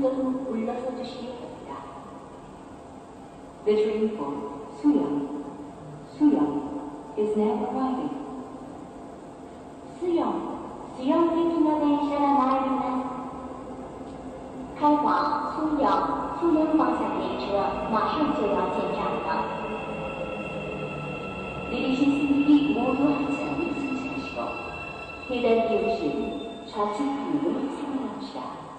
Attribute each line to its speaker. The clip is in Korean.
Speaker 1: 너무 올라서 주시기 바랍니다. The train for Suyang is now arriving.
Speaker 2: 수영行きの電車が参ります。開往苏阳方向列车马上就要进站了。
Speaker 1: 내리신 승객이 모두 한참을 승차하시고 해당 기호실 좌측 부으로 생활합시다.